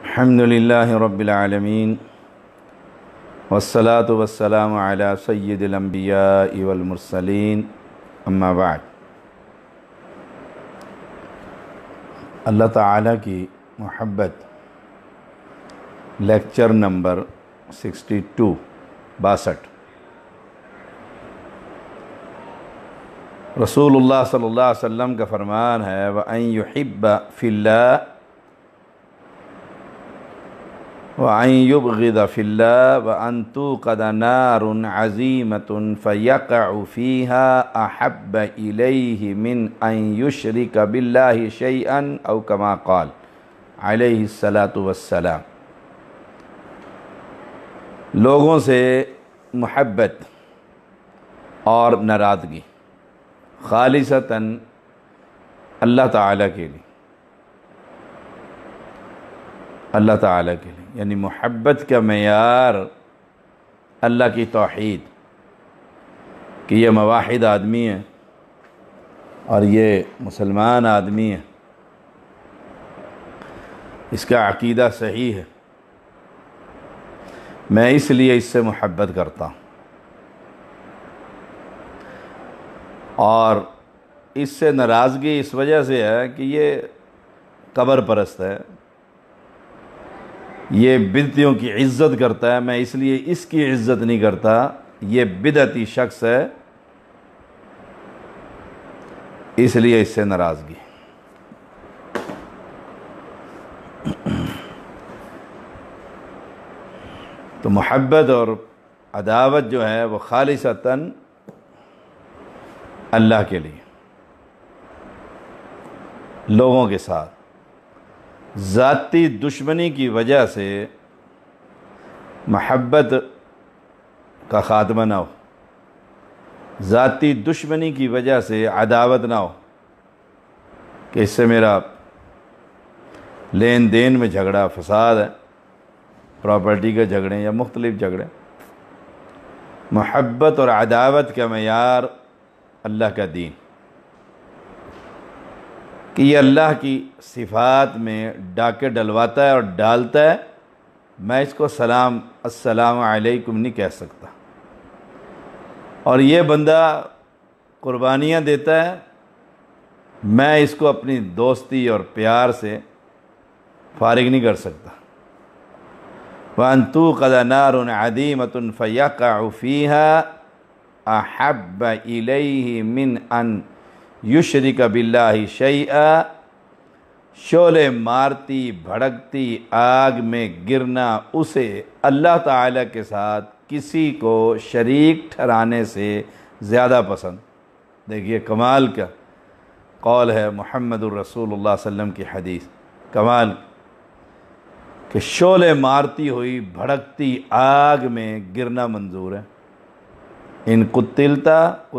الحمد للہ رب العالمین والصلاة والسلام علی سید الانبیاء والمرسلین اما بعد۔ اللہ تعالیٰ کی محبت، لیکچر نمبر 62 رسول اللہ صلی اللہ علیہ وسلم کا فرمان ہے وَأَن يُحِبَّ فِي اللَّهِ وَأَن يُبْغِضَ فِي اللَّهِ وَأَن تُوقَدَ نَارٌ عَظِيمَةٌ فَيَقَعُ فِيهَا أَحَبَّ إِلَيْهِ مِنْ أَن يُشْرِكَ بِاللَّهِ شَيْئًا أَوْ كَمَا قَالَ علیہ الصلاۃ والسلام۔ لوگوں سے محبت اور ناراضگی خالصتاً اللہ تعالیٰ کے لیے، اللہ تعالیٰ کے لیے، یعنی محبت کا معیار اللہ کی توحید کہ یہ موحد آدمی ہے اور یہ مسلمان آدمی ہے، اس کا عقیدہ صحیح ہے، میں اس لیے اس سے محبت کرتا ہوں، اور اس سے ناراضگی اس وجہ سے ہے کہ یہ قبر پرست ہے، یہ بدعتیوں کی عزت کرتا ہے، میں اس لیے اس کی عزت نہیں کرتا، یہ بدعتی شخص ہے اس لیے اس سے ناراضگی۔ تو محبت اور عداوت جو ہے وہ خالصتاً اللہ کے لیے، لوگوں کے ساتھ ذاتی دشمنی کی وجہ سے محبت کا خاتمہ نہ ہو، ذاتی دشمنی کی وجہ سے عداوت نہ ہو کہ اس سے میرا لین دین میں جھگڑا فساد ہے، پراپرٹی کے جھگڑے یا مختلف جھگڑے۔ محبت اور عداوت کا معیار اللہ کا دین کہ یہ اللہ کی صفات میں ڈاکے ڈلواتا ہے اور ڈالتا ہے، میں اس کو السلام علیکم نہیں کہہ سکتا، اور یہ بندہ قربانیاں دیتا ہے، میں اس کو اپنی دوستی اور پیار سے فارغ نہیں کر سکتا۔ وَأَن تُوقَدَ نَارٌ عَظِيمَةٌ فَيَقَعُ فِيهَا أَحَبَّ إِلَيْهِ مِنْ أَن یشرک باللہ شیئا، شعلے مارتی بھڑکتی آگ میں گرنا اسے اللہ تعالیٰ کے ساتھ کسی کو شریک ٹھہرانے سے زیادہ پسند۔ دیکھیے کمال کا قول ہے محمد الرسول اللہ صلی اللہ علیہ وسلم کی حدیث، کمال کہ شعلے مارتی ہوئی بھڑکتی آگ میں گرنا منظور ہے۔ ان قتلتا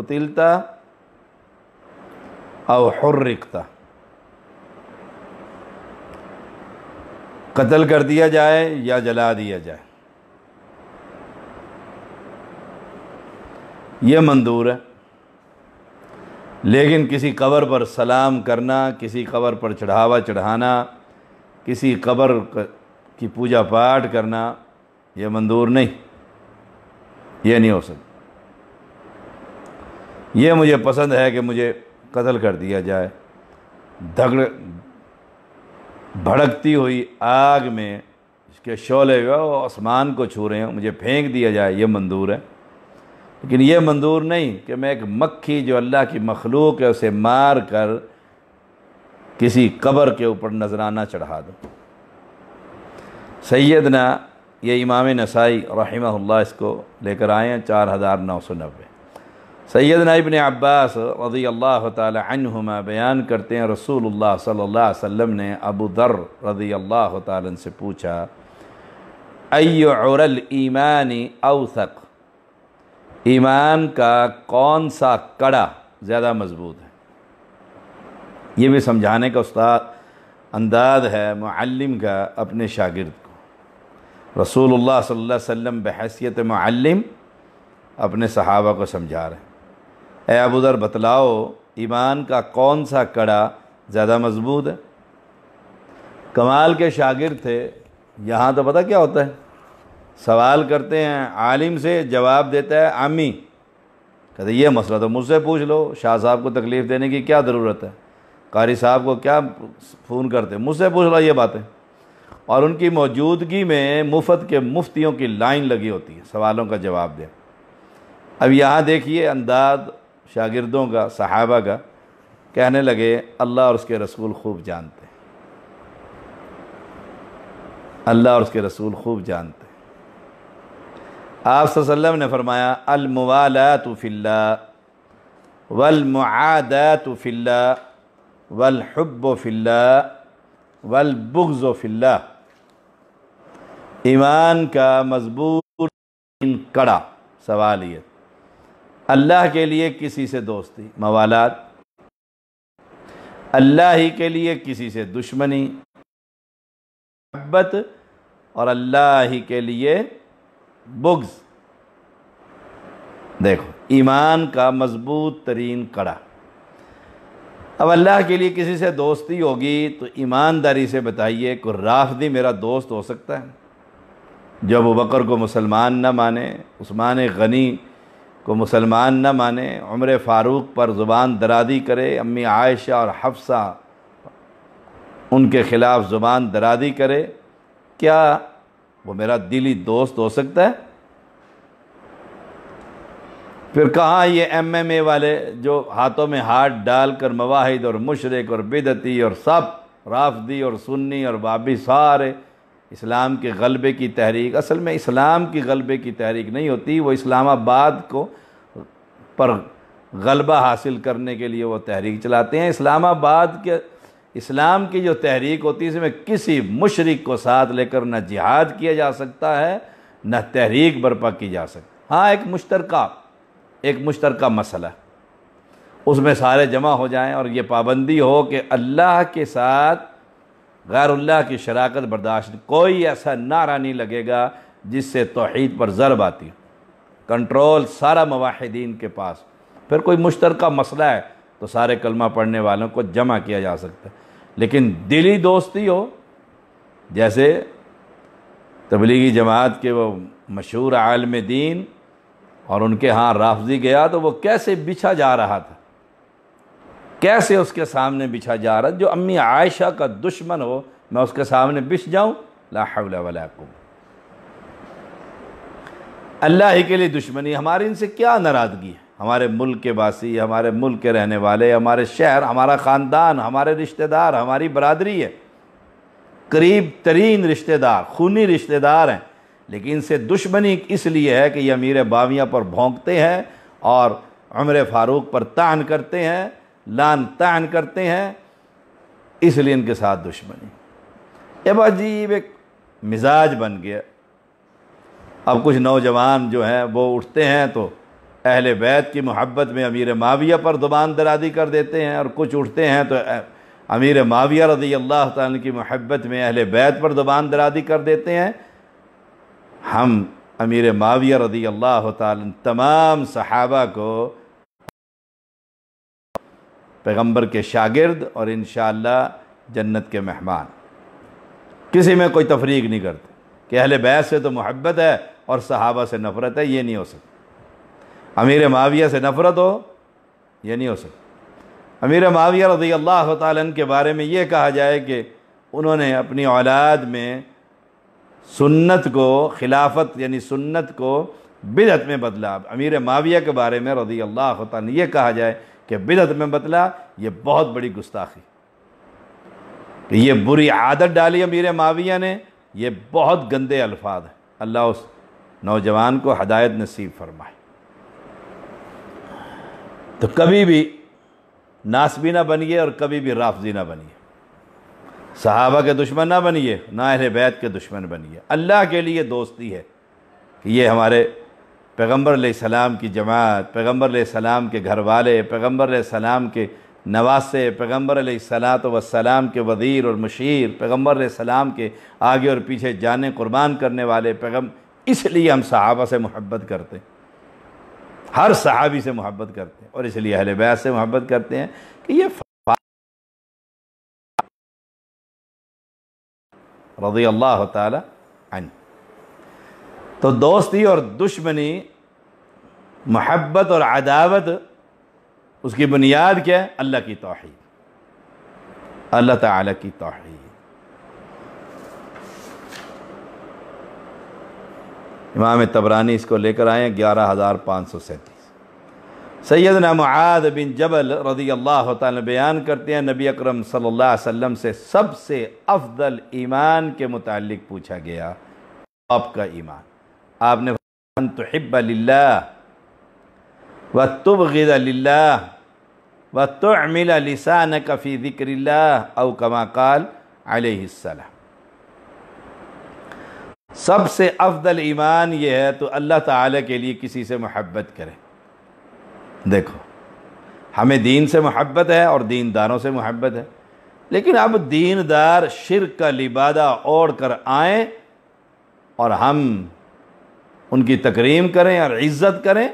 او حرکتا، قتل کر دیا جائے یا جلا دیا جائے، یہ منظور ہے۔ لیکن کسی قبر پر سلام کرنا، کسی قبر پر چڑھاوا چڑھانا، کسی قبر کی پوجا پاٹ کرنا، یہ منظور نہیں، یہ نہیں ہو سکتا۔ یہ مجھے پسند ہے کہ مجھے قتل کر دیا جائے، بھڑکتی ہوئی آگ میں اس کے شعلے وہ آسمان کو چھو رہے ہوں، مجھے پھینک دیا جائے، یہ منظور ہے۔ لیکن یہ منظور نہیں کہ میں ایک مکھی جو اللہ کی مخلوق ہے اسے مار کر کسی قبر کے اوپر نذرانہ چڑھا دوں۔ سیدنا یہ امام نسائی رحمہ اللہ اس کو لے کر آئے ہیں 4990۔ سیدنا ابن عباس رضی اللہ تعالی عنہما بیان کرتے ہیں رسول اللہ صلی اللہ علیہ وسلم نے ابو ذر رضی اللہ تعالیٰ عنہ سے پوچھا ای عر الایمان اوثق، ایمان کا کون سا کڑا زیادہ مضبوط ہے؟ یہ بھی سمجھانے کا استاد انداز ہے معلم کا اپنے شاگرد کو۔ رسول اللہ صلی اللہ علیہ وسلم بحیثیت معلم اپنے صحابہ کو سمجھا رہے ہیں، اے ابو ذر بتلاؤ ایمان کا کون سا کڑا زیادہ مضبوط ہے؟ کمال کے شاگرد تھے، یہاں تو پتہ کیا ہوتا ہے، سوال کرتے ہیں عالم سے، جواب دیتا ہے عامی، کہتے یہ مسئلہ تو مجھ سے پوچھ لو، شاہ صاحب کو تکلیف دینے کی کیا ضرورت ہے، قاری صاحب کو کیا فون کرتے، مجھ سے پوچھ لو یہ باتیں۔ اور ان کی موجودگی میں مفت کے مفتیوں کی لائن لگی ہوتی ہے سوالوں کا جواب دیں۔ اب یہاں دیکھیے انداز شاگردوں کا، صحابہ کا، کہنے لگے اللہ اور اس کے رسول خوب جانتے ہیں، اللہ اور اس کے رسول خوب جانتے ہیں۔ آپ صلی اللہ علیہ وسلم نے فرمایا الموالات فی اللہ والمعادات فی اللہ والحب فی اللہ والبغض فی اللہ۔ ایمان کا مضبوط کڑا سوال یہ، اللہ کے لیے کسی سے دوستی موالات، اللہ ہی کے لیے کسی سے دشمنی محبت، اور اللہ ہی کے لیے بغض۔ دیکھو ایمان کا مضبوط ترین کڑا۔ اب اللہ کے لیے کسی سے دوستی ہوگی تو ایمانداری سے بتائیے کوئی رافضی میرا دوست ہو سکتا ہے جو ابو بکر کو مسلمان نہ مانے، عثمان غنی کو مسلمان نہ مانے، عمر فاروق پر زبان درازی کرے، امی عائشہ اور حفصہ ان کے خلاف زبان درازی کرے، کیا وہ میرا دلی دوست ہو سکتا ہے؟ پھر کہاں یہ ایم ایم اے والے جو ہاتھوں میں ہاتھ ڈال کر مواحد اور مشرک اور بدعتی اور سب رافضی اور سنی اور بابی سارے اسلام کے غلبے کی تحریک، اصل میں اسلام کی غلبے کی تحریک نہیں ہوتی، وہ اسلام آباد کو پر غلبہ حاصل کرنے کے لیے وہ تحریک چلاتے ہیں۔ اسلام آباد کے اسلام کی جو تحریک ہوتی ہے اس میں کسی مشرک کو ساتھ لے کر نہ جہاد کیا جا سکتا ہے نہ تحریک برپا کی جا سکتی۔ ہاں ایک مشترکہ مسئلہ، اس میں سارے جمع ہو جائیں اور یہ پابندی ہو کہ اللہ کے ساتھ غیر اللہ کی شراکت برداشت، کوئی ایسا نعرہ نہیں لگے گا جس سے توحید پر ضرب آتی، کنٹرول سارا موحدین کے پاس۔ پھر کوئی مشترکہ مسئلہ ہے تو سارے کلمہ پڑھنے والوں کو جمع کیا جا سکتا ہے، لیکن دلی دوستی ہو، جیسے تبلیغی جماعت کے وہ مشہور عالم دین اور ان کے ہاں رافضی گیا تو وہ کیسے بچھا جا رہا تھا، کیسے اس کے سامنے بچھا جا رہا، جو امی عائشہ کا دشمن ہو میں اس کے سامنے بچھ جاؤں، لا حول ولا قوت۔ اللہ ہی کے لیے دشمنی، ہماری ان سے کیا ناراضگی ہے، ہمارے ملک کے باسی، ہمارے ملک کے رہنے والے، ہمارے شہر، ہمارا خاندان، ہمارے رشتہ دار، ہماری برادری ہے، قریب ترین رشتہ دار، خونی رشتہ دار ہیں، لیکن ان سے دشمنی اس لیے ہے کہ یہ امیر باویہ پر بھونکتے ہیں اور عمر فاروق پر طعن کرتے ہیں، لعن طعن کرتے ہیں، اس لیے ان کے ساتھ دشمنی۔ اب عجیب ایک مزاج بن گیا۔ اب کچھ نوجوان جو ہیں وہ اٹھتے ہیں تو اہل بیت کی محبت میں امیر معاویہ پر زبان درازی کر دیتے ہیں، اور کچھ اٹھتے ہیں تو امیر معاویہ رضی اللہ تعالیٰ کی محبت میں اہل بیت پر زبان درازی کر دیتے ہیں۔ ہم امیر معاویہ رضی اللہ تعالیٰ تمام صحابہ کو پیغمبر کے شاگرد اور انشاءاللہ جنت کے مہمان، کسی میں کوئی تفریق نہیں کرتے کہ اہل بیت سے تو محبت ہے اور صحابہ سے نفرت ہے، یہ نہیں ہو سکتا۔ امیر معاویہ سے نفرت ہو، یہ نہیں ہو سکتا۔ امیر معاویہ رضی اللہ تعالیٰ عنہ کے بارے میں یہ کہا جائے کہ انہوں نے اپنی اولاد میں سنت کو، خلافت یعنی سنت کو بدعت میں بدلا۔ امیر معاویہ کے بارے میں رضی اللہ تعالیٰ عنہ یہ کہا جائے کہ بدعت میں بدلا، یہ بہت بڑی گستاخی، کہ یہ بری عادت ڈالی امیر معاویہ نے، یہ بہت گندے الفاظ ہیں۔ اللہ اس نوجوان کو ہدایت نصیب فرمائے۔ تو کبھی بھی ناسبی نہ بنیے اور کبھی بھی رافضی نہ بنیے، صحابہ کے دشمن نہ بنیے، نہ اہل بیت کے دشمن بنیے۔ اللہ کے لیے دوستی ہے کہ یہ ہمارے پیغمبر علیہ السلام کی جماعت، پیغمبر علیہ السلام کے گھر والے، پیغمبر علیہ السلام کے نواسے، پیغمبر علیہ السلام کے وزیر اور مشیر، پیغمبر علیہ السلام کے آگے اور پیچھے جانیں قربان کرنے والے اس لیے ہم صحابہ سے محبت کرتے ہیں، ہر صحابی سے محبت کرتے ہیں، اور اس لیے اہل بیت سے محبت کرتے ہیں کہ یہ رضی اللہ تعالی عنہ۔ تو دوستی اور دشمنی، محبت اور عداوت، اس کی بنیاد کیا ہے؟ اللہ کی توحید، اللہ تعالیٰ کی توحید۔ امام طبرانی اس کو لے کر آئے 11,537۔ سیدنا معاذ بن جبل رضی اللہ تعالیٰ بیان کرتے ہیں، نبی اکرم صلی اللہ علیہ وسلم سے سب سے افضل ایمان کے متعلق پوچھا گیا، آپ کا ایمان؟ آپ نے فرمایا ان تحب للہ وتبغض للہ وتعمل لسانک فی ذکر اللہ، او کما قال علیہ السلام۔ سب سے افضل ایمان یہ ہے تو اللہ تعالیٰ کے لیے کسی سے محبت کرے۔ دیکھو، ہمیں دین سے محبت ہے اور دینداروں سے محبت ہے، لیکن اب دیندار شرک کا لبادہ اوڑھ کر آئیں اور ہم ان کی تکریم کریں اور عزت کریں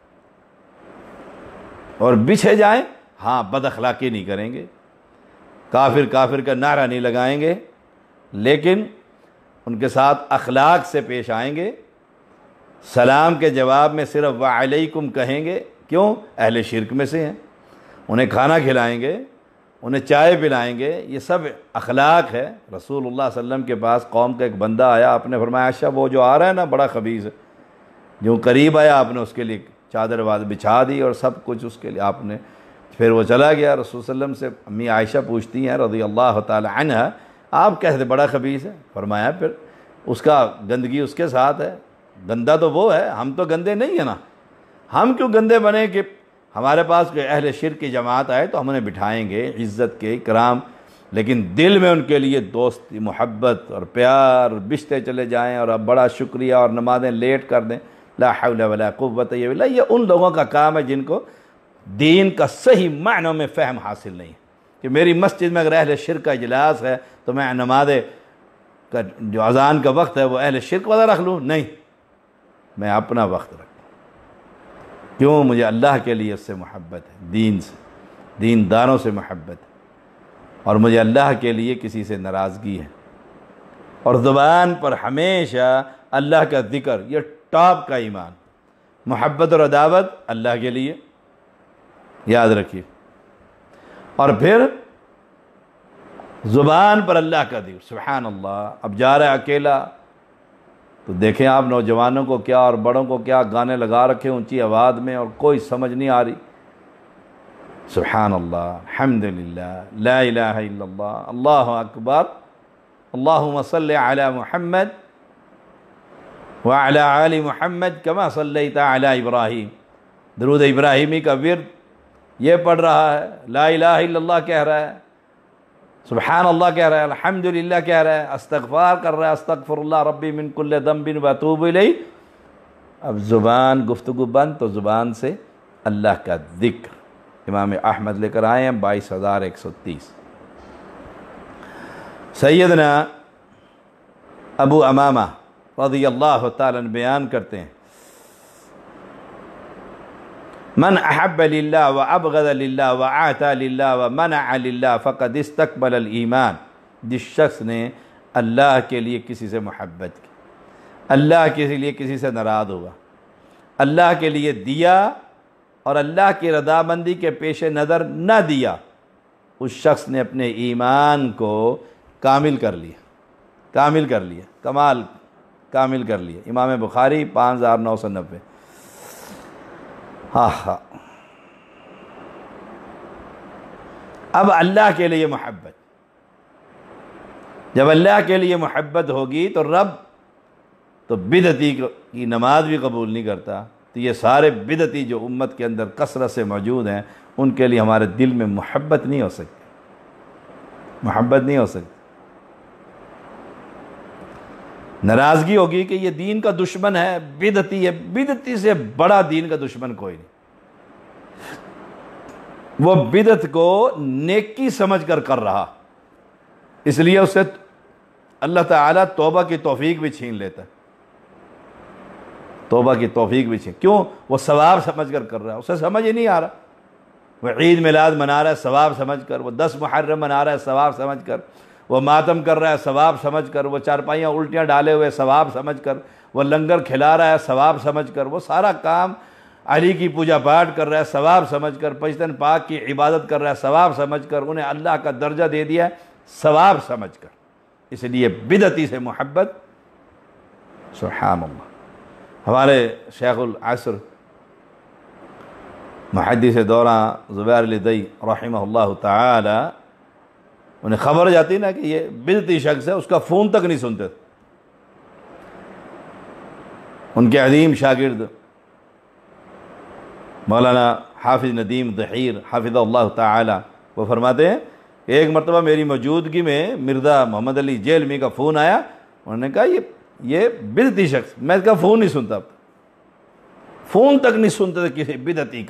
اور بچھے جائیں؟ ہاں، بد اخلاقی نہیں کریں گے، کافر کافر کا نعرہ نہیں لگائیں گے، لیکن ان کے ساتھ اخلاق سے پیش آئیں گے۔ سلام کے جواب میں صرف وعلیکم کہیں گے، کیوں؟ اہل شرک میں سے ہیں، انہیں کھانا کھلائیں گے، انہیں چائے پلائیں گے، یہ سب اخلاق ہے۔ رسول اللہ صلی اللہ علیہ وسلم کے پاس قوم کا ایک بندہ آیا، آپ نے فرمایا عائشہ وہ جو آ رہا ہے نا بڑا خبیث ہے۔ جو قریب آیا آپ نے اس کے لیے چادر بچھا دی اور سب کچھ اس کے لیے آپ نے، پھر وہ چلا گیا۔ رسول صلی اللہ علیہ وسلم سے امی عائشہ پوچھتی ہیں رضی اللہ تعالی عنہ، آپ کہتے بڑا خبیث ہے؟ فرمایا پھر اس کا گندگی اس کے ساتھ ہے، گندہ تو وہ ہے، ہم تو گندے نہیں ہیں نا، ہم کیوں گندے بنے کہ ہمارے پاس کوئی اہل شرک کی جماعت آئے تو ہم انہیں بٹھائیں گے، عزت کے اکرام، لیکن دل میں ان کے لیے دوستی، محبت اور پیار بچھتے چلے جائیں اور اب بڑا شکریہ اور نمازیں لیٹ کر دیں، لا حول ولا قوت الا باللہ۔ یہ ان لوگوں کا کام ہے جن کو دین کا صحیح معنوں میں فہم حاصل نہیں ہے، کہ میری مسجد میں اگر اہل شرک کا اجلاس ہے تو میں نماز کا جو اذان کا وقت ہے وہ اہل شرک والا رکھ لوں؟ نہیں، میں اپنا وقت رکھوں۔ کیوں؟ مجھے اللہ کے لیے اس سے محبت ہے، دین سے، دینداروں سے محبت ہے، اور مجھے اللہ کے لیے کسی سے ناراضگی ہے۔ اور زبان پر ہمیشہ اللہ کا ذکر، یہ ٹاپ کا ایمان۔ محبت اور عداوت اللہ کے لیے، یاد رکھیے۔ اور پھر زبان پر اللہ کا ذکر، سبحان اللہ۔ اب جا رہا ہے اکیلا تو دیکھیں آپ نوجوانوں کو کیا اور بڑوں کو کیا گانے لگا رکھے اونچی آواز میں اور کوئی سمجھ نہیں آ رہی۔ سبحان اللہ، الحمدللہ، لا الہ الا اللہ، اللہ اکبر، اللہم صلی علی محمد وعلی آل محمد کما صلیت علی ابراہیم۔ درود ابراہیمی کا ورد یہ پڑھ رہا ہے، لا الہ الا اللہ کہہ رہا ہے، سبحان اللہ کہہ رہا ہے، الحمدللہ کہہ رہا ہے، استغفار کر رہا ہے، استغفر اللہ ربی من کل ذنب واتوب الیہ۔ اب زبان گفتگو بند تو زبان سے اللہ کا ذکر۔ امام احمد لے کر آئے ہیں 22,130۔ سیدنا ابو امامہ رضی اللہ تعالیٰ عنہ بیان کرتے ہیں، من احب للہ وابغض للہ واعطى للہ ومنع للہ فقد استقبل الایمان۔ جس شخص نے اللہ کے لیے کسی سے محبت کی، اللہ کے لیے کسی سے ناراض ہوا، اللہ کے لیے دیا اور اللہ کی رضامندی کے پیش نظر نہ دیا، اس شخص نے اپنے ایمان کو کامل کر لیا، کامل کر لیا۔ امام بخاری 5990۔ ہاں، اب اللہ کے لیے محبت، جب اللہ کے لیے محبت ہوگی تو رب تو بدعتی کی نماز بھی قبول نہیں کرتا، تو یہ سارے بدعتی جو امت کے اندر کثرت سے موجود ہیں ان کے لیے ہمارے دل میں محبت نہیں ہو سکتی، ناراضگی ہوگی کہ یہ دین کا دشمن ہے، بدعتی ہے، بدعتی سے بڑا دین کا دشمن کوئی نہیں۔ وہ بدعت کو نیکی سمجھ کر رہا، اس لیے اسے اللہ تعالیٰ توبہ کی توفیق بھی چھین لیتا ہے، کیوں؟ وہ ثواب سمجھ کر رہا ہے، اسے سمجھ ہی نہیں آ رہا۔ وہ عید میلاد منا رہا ہے ثواب سمجھ کر، وہ 10 محرم منا رہا ہے ثواب سمجھ کر، وہ ماتم کر رہا ہے ثواب سمجھ کر، وہ چارپائیاں الٹیاں ڈالے ہوئے ثواب سمجھ کر، وہ لنگر کھلا رہا ہے ثواب سمجھ کر، وہ سارا کام علی کی پوجا پاٹ کر رہا ہے ثواب سمجھ کر، پشتن پاک کی عبادت کر رہا ہے ثواب سمجھ کر، انہیں اللہ کا درجہ دے دیا ہے ثواب سمجھ کر۔ اس لیے بدعتی سے محبت، سبحان اللہ۔ ہمارے شیخ العصر محدث دورہ زبیر علی دئی رحمہ اللہ تعالی، انہیں خبر جاتی نا کہ یہ بدعتی شخص ہے، اس کا فون تک نہیں سنتے۔ ان کے عظیم شاگرد مولانا حافظ ندیم ظہیر حافظ اللہ تعالی، وہ فرماتے ہیں کہ ایک مرتبہ میری موجودگی میں مرزا محمد علی جیلمی کا فون آیا، انہوں نے کہا یہ بدعتی شخص، میں اس کا فون نہیں سنتا، فون تک نہیں سنتے تھے کسی بدعتی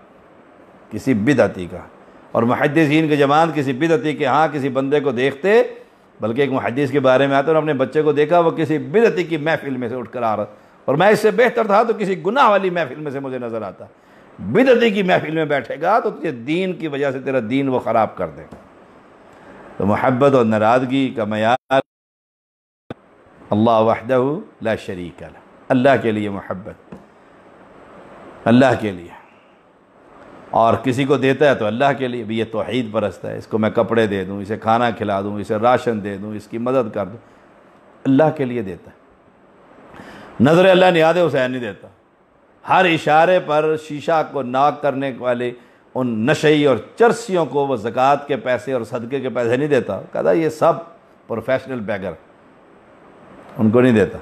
کا۔ اور محدثین کے جماعت کسی بدعتی کے ہاں کسی بندے کو دیکھتے، بلکہ ایک محدث کے بارے میں آتا ہے، انہوں نے اپنے بچے کو دیکھا وہ کسی بدعتی کی محفل میں سے اٹھ کر آ رہا، اور میں اس سے بہتر تھا تو کسی گناہ والی محفل میں سے مجھے نظر آتا۔ بدعتی کی محفل میں بیٹھے گا تو تجھے دین کی وجہ سے تیرا دین وہ خراب کر دے گا۔ تو محبت اور ناراضگی کا معیار اللہ وحدہ لا شریک لہ، اللہ کے لیے محبت، اللہ کے لیے، اور کسی کو دیتا ہے تو اللہ کے لیے بھی، یہ توحید پرست ہے، اس کو میں کپڑے دے دوں، اسے کھانا کھلا دوں، اسے راشن دے دوں، اس کی مدد کر دوں، اللہ کے لیے دیتا ہے۔ نظر اللہ نیاز حسین نہیں دیتا، ہر اشارے پر شیشہ کو ناک کرنے والے ان نشئی اور چرسیوں کو وہ زکوٰۃ کے پیسے اور صدقے کے پیسے نہیں دیتا، کہتا یہ سب پروفیشنل بیگر، ان کو نہیں دیتا۔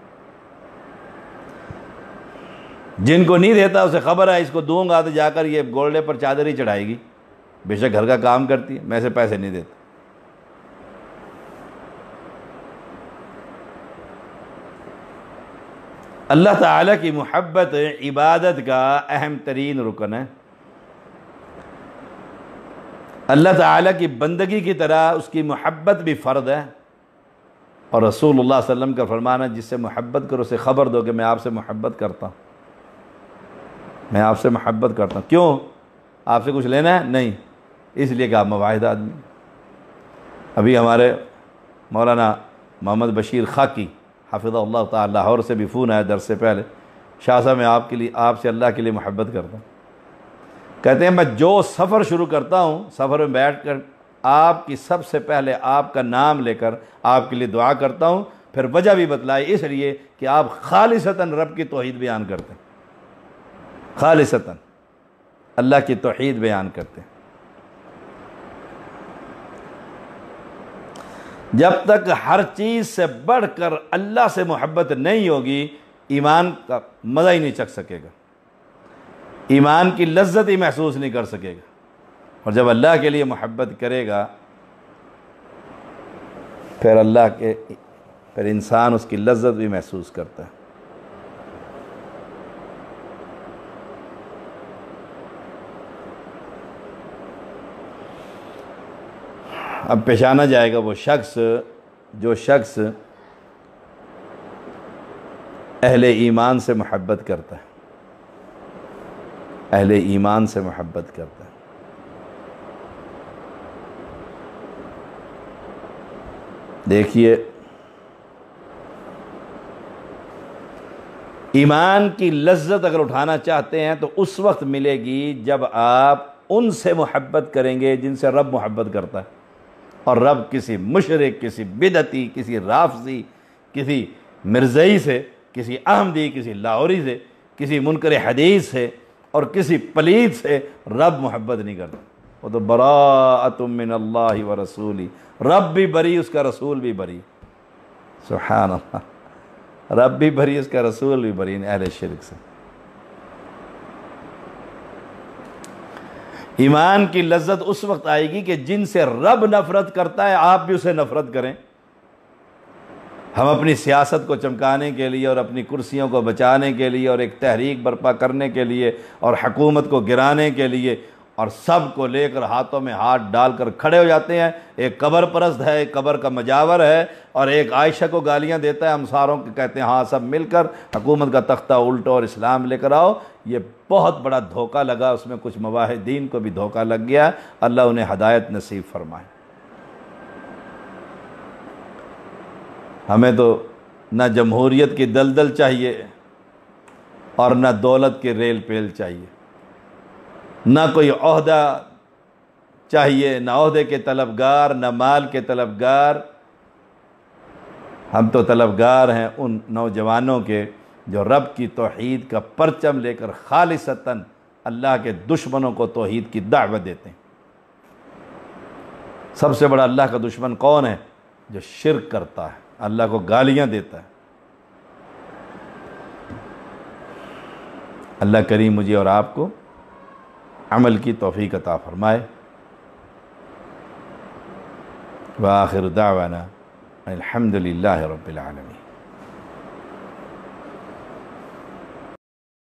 جن کو نہیں دیتا اسے خبر ہے اس کو دوں گا تو جا کر یہ گولڈے پر چادر ہی چڑھائے گی، بے شک گھر کا کام کرتی ہے، میں اسے پیسے نہیں دیتا۔ اللہ تعالیٰ کی محبت عبادت کا اہم ترین رکن ہے۔ اللہ تعالیٰ کی بندگی کی طرح اس کی محبت بھی فرض ہے، اور رسول اللہ صلی اللہ علیہ وسلم کا فرمانا جس سے محبت کرو اسے خبر دو کہ میں آپ سے محبت کرتا ہوں، میں آپ سے محبت کرتا ہوں۔ کیوں؟ آپ سے کچھ لینا ہے؟ نہیں، اس لیے کہ آپ مواحد آدمی۔ ابھی ہمارے مولانا محمد بشیر خاکی حافظہ اللہ تعالی لاہور سے بھی فون آیا درس سے پہلے، شاہ صاحب میں آپ سے اللہ کے لیے محبت کرتا ہوں۔ کہتے ہیں میں جو سفر شروع کرتا ہوں، سفر میں بیٹھ کر آپ کی سب سے پہلے آپ کا نام لے کر آپ کے لیے دعا کرتا ہوں، پھر وجہ بھی بتلائی، اس لیے کہ آپ خالصتاً رب کی توحید بیان کرتے ہیں، خالصتاً اللہ کی توحید بیان کرتے ہیں۔ جب تک ہر چیز سے بڑھ کر اللہ سے محبت نہیں ہوگی، ایمان کا مزہ ہی نہیں چکھ سکے گا، ایمان کی لذت ہی محسوس نہیں کر سکے گا۔ اور جب اللہ کے لیے محبت کرے گا پھر انسان اس کی لذت بھی محسوس کرتا ہے۔ اب پہچانا جائے گا وہ شخص جو شخص اہل ایمان سے محبت کرتا ہے، اہل ایمان سے محبت کرتا ہے۔ دیکھیے ایمان کی لذت اگر اٹھانا چاہتے ہیں تو اس وقت ملے گی جب آپ ان سے محبت کریں گے جن سے رب محبت کرتا ہے، اور رب کسی مشرک، کسی بدعتی، کسی رافضی، کسی مرزئی سے، کسی احمدی، کسی لاہوری سے، کسی منکر حدیث سے اور کسی پلید سے رب محبت نہیں کرتا۔ وہ تو براءۃ من اللہ ورسولہ، رب بھی بری، اس کا رسول بھی بری۔ سبحان اللہ، رب بھی بری، اس کا رسول بھی بری اہل شرک سے۔ ایمان کی لذت اس وقت آئے گی کہ جن سے رب نفرت کرتا ہے آپ بھی اسے نفرت کریں۔ ہم اپنی سیاست کو چمکانے کے لیے اور اپنی کرسیوں کو بچانے کے لیے اور ایک تحریک برپا کرنے کے لیے اور حکومت کو گرانے کے لیے اور سب کو لے کر ہاتھوں میں ہاتھ ڈال کر کھڑے ہو جاتے ہیں۔ ایک قبر پرست ہے، ایک قبر کا مجاور ہے، اور ایک عائشہ کو گالیاں دیتا ہے، ہمساروں کے کہتے ہیں ہاں سب مل کر حکومت کا تختہ الٹو اور اسلام لے کر آؤ۔ یہ بہت بڑا دھوکہ لگا، اس میں کچھ مواحدین کو بھی دھوکہ لگ گیا، اللہ انہیں ہدایت نصیب فرمائے۔ ہمیں تو نہ جمہوریت کی دلدل چاہیے اور نہ دولت کے ریل پیل چاہیے، نہ کوئی عہدہ چاہیے، نہ عہدے کے طلبگار، نہ مال کے طلبگار۔ ہم تو طلبگار ہیں ان نوجوانوں کے جو رب کی توحید کا پرچم لے کر خالصتاً اللہ کے دشمنوں کو توحید کی دعوت دیتے ہیں۔ سب سے بڑا اللہ کا دشمن کون ہے؟ جو شرک کرتا ہے، اللہ کو گالیاں دیتا ہے۔ اللہ کریم مجھے اور آپ کو عمل کی توفیق عطا فرمائے۔ وآخر دعوانا الحمد للہ رب العالمین۔